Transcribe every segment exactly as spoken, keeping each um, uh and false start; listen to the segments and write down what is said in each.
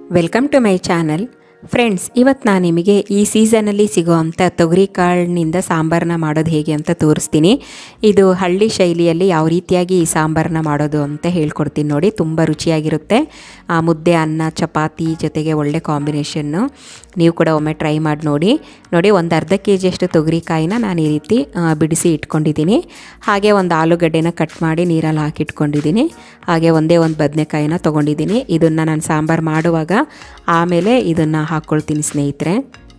Welcome to my channel friends. ಇವತ್ತು ನಾನು ನಿಮಗೆ ಈ ಸೀಸನಲ್ಲಿ ಸಿಗೋವಂಥ ತೊಗರಿ ಕಾಳಿನಿಂದ ಸಾಂಬಾರನ್ನ ಮಾಡೋದು ಹೇಗೆ ಅಂತ ತೋರಿಸ್ತೀನಿ. ಇದು ಹಳ್ಳಿ ಶೈಲಿಯಲ್ಲಿ ಯಾವ ರೀತಿಯಾಗಿ ಈ ಸಾಂಬಾರನ್ನ ಮಾಡೋದು ಅಂತ ಹೇಳ್ಕೊಡ್ತೀನಿ ನೋಡಿ. ತುಂಬ ರುಚಿಯಾಗಿರುತ್ತೆ. ಮುದ್ದೆ, ಅನ್ನ, ಚಪಾತಿ ಜೊತೆಗೆ ಒಳ್ಳೆ ಕಾಂಬಿನೇಷನ್ನು. ನೀವು ಕೂಡ ಒಮ್ಮೆ ಟ್ರೈ ಮಾಡಿ ನೋಡಿ. ನೋಡಿ ಒಂದು ಅರ್ಧ ಕೆ ಜಿಯಷ್ಟು ತೊಗರಿಕಾಯಿನ ನಾನು ಈ ರೀತಿ ಬಿಡಿಸಿ ಇಟ್ಕೊಂಡಿದ್ದೀನಿ. ಹಾಗೆ ಒಂದು ಆಲೂಗಡ್ಡೆನ ಕಟ್ ಮಾಡಿ ನೀರಲ್ಲಿ ಹಾಕಿ ಇಟ್ಕೊಂಡಿದ್ದೀನಿ. ಹಾಗೆ ಒಂದೇ ಒಂದು ಬದನೆಕಾಯಿನ ತೊಗೊಂಡಿದ್ದೀನಿ. ಇದನ್ನು ನಾನು ಸಾಂಬಾರು ಮಾಡುವಾಗ ಆಮೇಲೆ ಇದನ್ನು ಹಾಕ್ಕೊಳ್ತೀನಿ ಸ್ನೇಹಿತರೆ.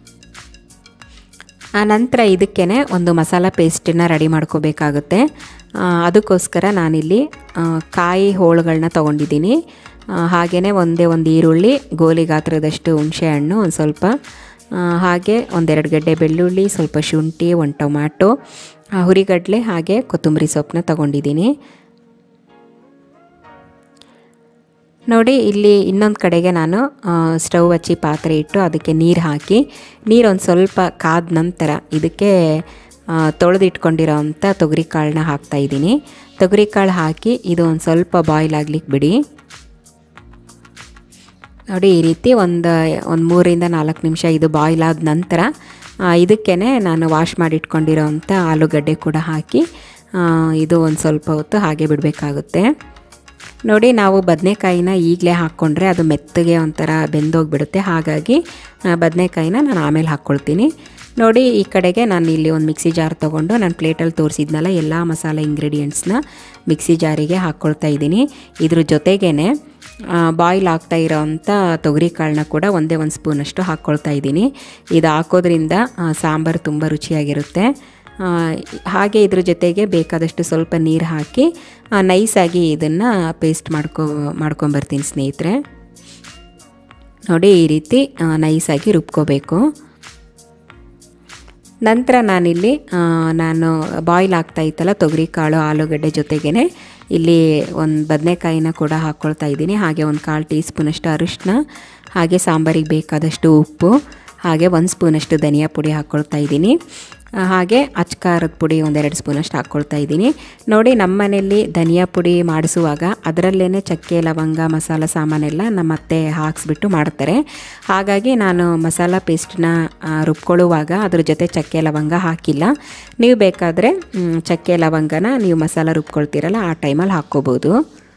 ಆ ನಂತರ ಇದಕ್ಕೇ ಒಂದು ಮಸಾಲ ಪೇಸ್ಟನ್ನು ರೆಡಿ ಮಾಡ್ಕೋಬೇಕಾಗುತ್ತೆ. ಅದಕ್ಕೋಸ್ಕರ ನಾನಿಲ್ಲಿ ಕಾಯಿ ಹೋಳುಗಳನ್ನ ತೊಗೊಂಡಿದ್ದೀನಿ. ಹಾಗೆಯೇ ಒಂದೇ ಒಂದು ಈರುಳ್ಳಿ, ಗೋಲಿ ಗಾತ್ರದಷ್ಟು ಹುಣಸೆಹಣ್ಣು, ಒಂದು ಸ್ವಲ್ಪ ಹಾಗೆ ಒಂದೆರಡು ಗಡ್ಡೆ ಬೆಳ್ಳುಳ್ಳಿ, ಸ್ವಲ್ಪ ಶುಂಠಿ, ಒಂದು ಟೊಮ್ಯಾಟೊ, ಹುರಿಗಡಲೆ ಹಾಗೆ ಕೊತ್ತಂಬರಿ ಸೊಪ್ಪನ್ನ ತೊಗೊಂಡಿದ್ದೀನಿ. ನೋಡಿ ಇಲ್ಲಿ ಇನ್ನೊಂದು ಕಡೆಗೆ ನಾನು ಸ್ಟವ್ ಹಚ್ಚಿ ಪಾತ್ರೆ ಇಟ್ಟು ಅದಕ್ಕೆ ನೀರು ಹಾಕಿ, ನೀರು ಒಂದು ಸ್ವಲ್ಪ ಕಾದ ನಂತರ ಇದಕ್ಕೆ ತೊಳೆದಿಟ್ಕೊಂಡಿರೋ ಅಂಥ ತೊಗರಿಕಾಳನ್ನ ಹಾಕ್ತಾಯಿದ್ದೀನಿ. ತೊಗರಿಕಾಳು ಹಾಕಿ ಇದು ಒಂದು ಸ್ವಲ್ಪ ಬಾಯ್ಲ್ ಆಗ್ಲಿಕ್ಕೆ ಬಿಡಿ. ನೋಡಿ ಈ ರೀತಿ ಒಂದು ಒಂದು ಮೂರರಿಂದ ನಾಲ್ಕು ನಿಮಿಷ ಇದು ಬಾಯ್ಲ್ ಆದ ನಂತರ ಇದಕ್ಕೇ ನಾನು ವಾಶ್ ಮಾಡಿ ಇಟ್ಕೊಂಡಿರೋ ಅಂಥ ಆಲೂಗಡ್ಡೆ ಕೂಡ ಹಾಕಿ ಇದು ಒಂದು ಸ್ವಲ್ಪ ಹೊತ್ತು ಹಾಗೆ ಬಿಡಬೇಕಾಗುತ್ತೆ. ನೋಡಿ ನಾವು ಬದನೆಕಾಯಿನ ಈಗಲೇ ಹಾಕ್ಕೊಂಡ್ರೆ ಅದು ಮೆತ್ತಗೆ ಒಂಥರ ಬೆಂದೋಗಿಬಿಡುತ್ತೆ. ಹಾಗಾಗಿ ಬದನೆಕಾಯಿನ ನಾನು ಆಮೇಲೆ ಹಾಕ್ಕೊಳ್ತೀನಿ. ನೋಡಿ ಈ ಕಡೆಗೆ ನಾನು ಇಲ್ಲಿ ಒಂದು ಮಿಕ್ಸಿ ಜಾರ್ ತೊಗೊಂಡು ನಾನು ಪ್ಲೇಟಲ್ಲಿ ತೋರಿಸಿದ್ನಲ್ಲ ಎಲ್ಲ ಮಸಾಲೆ ಇಂಗ್ರೀಡಿಯೆಂಟ್ಸ್ನ ಮಿಕ್ಸಿ ಜಾರಿಗೆ ಹಾಕ್ಕೊಳ್ತಾ ಇದ್ದೀನಿ. ಇದ್ರ ಜೊತೆಗೇ ಬಾಯ್ಲ್ ಆಗ್ತಾ ಇರೋ ಅಂಥ ತೊಗರಿಕಾಳನ್ನ ಕೂಡ ಒಂದೇ ಒಂದು ಸ್ಪೂನಷ್ಟು ಹಾಕ್ಕೊಳ್ತಾ ಇದ್ದೀನಿ. ಇದು ಹಾಕೋದ್ರಿಂದ ಸಾಂಬಾರು ತುಂಬ ರುಚಿಯಾಗಿರುತ್ತೆ. ಹಾಗೆ ಇದ್ರ ಜೊತೆಗೆ ಬೇಕಾದಷ್ಟು ಸ್ವಲ್ಪ ನೀರು ಹಾಕಿ ನೈಸಾಗಿ ಇದನ್ನು ಪೇಸ್ಟ್ ಮಾಡ್ಕೊ ಮಾಡ್ಕೊಂಬರ್ತೀನಿ ಸ್ನೇಹಿತರೆ. ನೋಡಿ ಈ ರೀತಿ ನೈಸಾಗಿ ರುಬ್ಕೋಬೇಕು. ನಂತರ ನಾನಿಲ್ಲಿ ನಾನು ಬಾಯ್ಲ್ ಆಗ್ತಾ ಇತ್ತಲ್ಲ ತೊಗರಿಕಾಳು ಆಲೂಗಡ್ಡೆ ಜೊತೆಗೇ ಇಲ್ಲಿ ಒಂದು ಬದನೆಕಾಯಿನ ಕೂಡ ಹಾಕ್ಕೊಳ್ತಾ ಇದ್ದೀನಿ. ಹಾಗೆ ಒಂದು ಕಾಲು ಟೀ ಸ್ಪೂನಷ್ಟು ಅರಿಶಿನ, ಹಾಗೆ ಸಾಂಬಾರಿಗೆ ಬೇಕಾದಷ್ಟು ಉಪ್ಪು, ಹಾಗೆ ಒಂದು ಸ್ಪೂನಷ್ಟು ಧನಿಯಾ ಪುಡಿ ಹಾಕ್ಕೊಳ್ತಾ ಇದ್ದೀನಿ. ಹಾಗೆ ಅಚ್ಕಾರದ ಪುಡಿ ಒಂದೆರಡು ಸ್ಪೂನಷ್ಟು ಹಾಕ್ಕೊಳ್ತಾ ಇದ್ದೀನಿ. ನೋಡಿ ನಮ್ಮ ಮನೆಯಲ್ಲಿ ಧನಿಯಾ ಪುಡಿ ಮಾಡಿಸುವಾಗ ಅದರಲ್ಲೇ ಚಕ್ಕೆ, ಲವಂಗ, ಮಸಾಲ ಸಾಮಾನೆಲ್ಲ ನಮ್ಮ ಅತ್ತೆ ಹಾಕ್ಸ್ಬಿಟ್ಟು ಮಾಡ್ತಾರೆ. ಹಾಗಾಗಿ ನಾನು ಮಸಾಲ ಪೇಸ್ಟನ್ನ ರುಬ್ಕೊಳ್ಳುವಾಗ ಅದ್ರ ಜೊತೆ ಚಕ್ಕೆ ಲವಂಗ ಹಾಕಿಲ್ಲ. ನೀವು ಬೇಕಾದರೆ ಚಕ್ಕೆ ಲವಂಗನ ನೀವು ಮಸಾಲ ರುಬ್ಕೊಳ್ತೀರಲ್ಲ ಆ ಟೈಮಲ್ಲಿ ಹಾಕ್ಕೋಬೋದು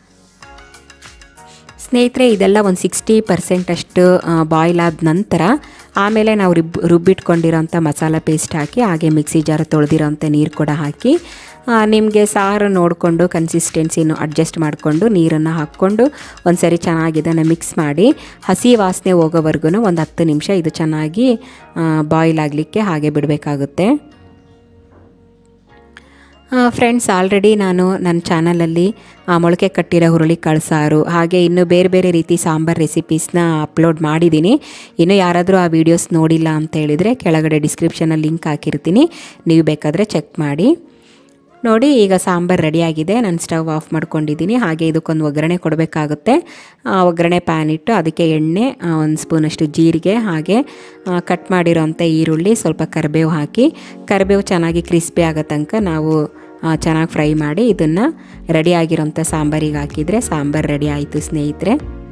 ಸ್ನೇಹಿತರೆ. ಇದೆಲ್ಲ ಒಂದು ಸಿಕ್ಸ್ಟಿ ಪರ್ಸೆಂಟ್ ಅಷ್ಟು ಬಾಯ್ಲ್ ಆದ ನಂತರ ಆಮೇಲೆ ನಾವು ರುಬ್ ರುಬ್ಬಿಟ್ಕೊಂಡಿರೋಂಥ ಮಸಾಲ ಪೇಸ್ಟ್ ಹಾಕಿ ಹಾಗೆ ಮಿಕ್ಸಿ ಜಾರ್ ತೊಳೆದಿರೋಂಥ ನೀರು ಕೂಡ ಹಾಕಿ ನಿಮಗೆ ಸಾರು ನೋಡಿಕೊಂಡು ಕನ್ಸಿಸ್ಟೆನ್ಸಿನೂ ಅಡ್ಜಸ್ಟ್ ಮಾಡಿಕೊಂಡು ನೀರನ್ನು ಹಾಕ್ಕೊಂಡು ಒಂದು ಸರಿ ಚೆನ್ನಾಗಿ ಇದನ್ನು ಮಿಕ್ಸ್ ಮಾಡಿ ಹಸಿ ವಾಸನೆ ಹೋಗೋವರೆಗೂ ಒಂದು ಹತ್ತು ನಿಮಿಷ ಇದು ಚೆನ್ನಾಗಿ ಬಾಯ್ಲ್ ಆಗಲಿಕ್ಕೆ ಹಾಗೆ ಬಿಡಬೇಕಾಗುತ್ತೆ. ಫ್ರೆಂಡ್ಸ್, ಆಲ್ರೆಡಿ ನಾನು ನನ್ನ ಚಾನಲಲ್ಲಿ ಮೊಳಕೆ ಕಟ್ಟಿರೋ ಹುರುಳಿಕಾಳು ಸಾರು ಹಾಗೆ ಇನ್ನೂ ಬೇರೆ ಬೇರೆ ರೀತಿ ಸಾಂಬಾರು ರೆಸಿಪೀಸ್ನ ಅಪ್ಲೋಡ್ ಮಾಡಿದ್ದೀನಿ. ಇನ್ನೂ ಯಾರಾದರೂ ಆ ವಿಡಿಯೋಸ್ ನೋಡಿಲ್ಲ ಅಂತ ಹೇಳಿದರೆ ಕೆಳಗಡೆ ಡಿಸ್ಕ್ರಿಪ್ಷನಲ್ಲಿ ಲಿಂಕ್ ಹಾಕಿರ್ತೀನಿ, ನೀವು ಬೇಕಾದರೆ ಚೆಕ್ ಮಾಡಿ. ನೋಡಿ ಈಗ ಸಾಂಬಾರು ರೆಡಿಯಾಗಿದೆ. ನಾನು ಸ್ಟವ್ ಆಫ್ ಮಾಡ್ಕೊಂಡಿದ್ದೀನಿ. ಹಾಗೆ ಇದಕ್ಕೊಂದು ಒಗ್ಗರಣೆ ಕೊಡಬೇಕಾಗುತ್ತೆ. ಒಗ್ಗರಣೆ ಪ್ಯಾನ್ ಇಟ್ಟು ಅದಕ್ಕೆ ಎಣ್ಣೆ, ಒಂದು ಸ್ಪೂನಷ್ಟು ಜೀರಿಗೆ, ಹಾಗೆ ಕಟ್ ಮಾಡಿರೋಂಥ ಈರುಳ್ಳಿ, ಸ್ವಲ್ಪ ಕರಿಬೇವು ಹಾಕಿ ಕರಿಬೇವು ಚೆನ್ನಾಗಿ ಕ್ರಿಸ್ಪಿ ಆಗೋ ತನಕ ನಾವು ಚೆನ್ನಾಗಿ ಫ್ರೈ ಮಾಡಿ ಇದನ್ನು ರೆಡಿಯಾಗಿರೋಂಥ ಸಾಂಬಾರಿಗೆ ಹಾಕಿದರೆ ಸಾಂಬಾರು ರೆಡಿ ಆಯಿತು ಸ್ನೇಹಿತರೆ.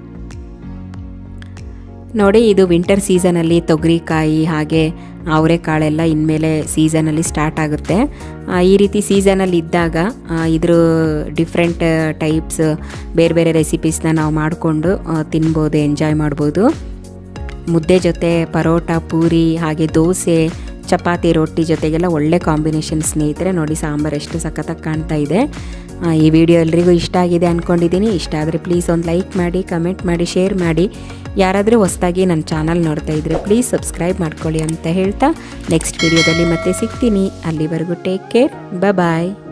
ನೋಡಿ ಇದು ವಿಂಟರ್ ಸೀಸನಲ್ಲಿ ತೊಗರಿಕಾಯಿ ಹಾಗೆ ಅವರೆಕಾಳೆಲ್ಲ ಇನ್ಮೇಲೆ ಸೀಸನಲ್ಲಿ ಸ್ಟಾರ್ಟ್ ಆಗುತ್ತೆ. ಈ ರೀತಿ ಸೀಸನಲ್ಲಿ ಇದ್ದಾಗ ಇದ್ರ ಡಿಫ್ರೆಂಟ್ ಟೈಪ್ಸ್ ಬೇರೆ ಬೇರೆ ರೆಸಿಪೀಸ್ನ ನಾವು ಮಾಡಿಕೊಂಡು ತಿನ್ಬೋದು, ಎಂಜಾಯ್ ಮಾಡ್ಬೋದು. ಮುದ್ದೆ ಜೊತೆ ಪರೋಟ, ಪೂರಿ ಹಾಗೆ ದೋಸೆ, ಚಪಾತಿ, ರೊಟ್ಟಿ ಜೊತೆಗೆಲ್ಲ ಒಳ್ಳೆ ಕಾಂಬಿನೇಷನ್ ಸ್ನೇಹಿತರೆ. ನೋಡಿ ಸಾಂಬಾರು ಎಷ್ಟು ಸಖತ್ತಾಗಿ ಕಾಣ್ತಾ ಇದೆ. ಈ ವಿಡಿಯೋ ಎಲ್ರಿಗೂ ಇಷ್ಟ ಆಗಿದೆ ಅಂದ್ಕೊಂಡಿದ್ದೀನಿ. ಇಷ್ಟ ಆದರೆ ಪ್ಲೀಸ್ ಒಂದು ಲೈಕ್ ಮಾಡಿ, ಕಮೆಂಟ್ ಮಾಡಿ, ಶೇರ್ ಮಾಡಿ. ಯಾರಾದರೂ ಹೊಸದಾಗಿ ನನ್ನ ಚಾನಲ್ ನೋಡ್ತಾ ಇದ್ದರೆ ಪ್ಲೀಸ್ ಸಬ್ಸ್ಕ್ರೈಬ್ ಮಾಡ್ಕೊಳ್ಳಿ ಅಂತ ಹೇಳ್ತಾ ನೆಕ್ಸ್ಟ್ ವಿಡಿಯೋದಲ್ಲಿ ಮತ್ತೆ ಸಿಗ್ತೀನಿ. ಅಲ್ಲಿವರೆಗೂ ಟೇಕ್ ಕೇರ್, ಬಾಯ್.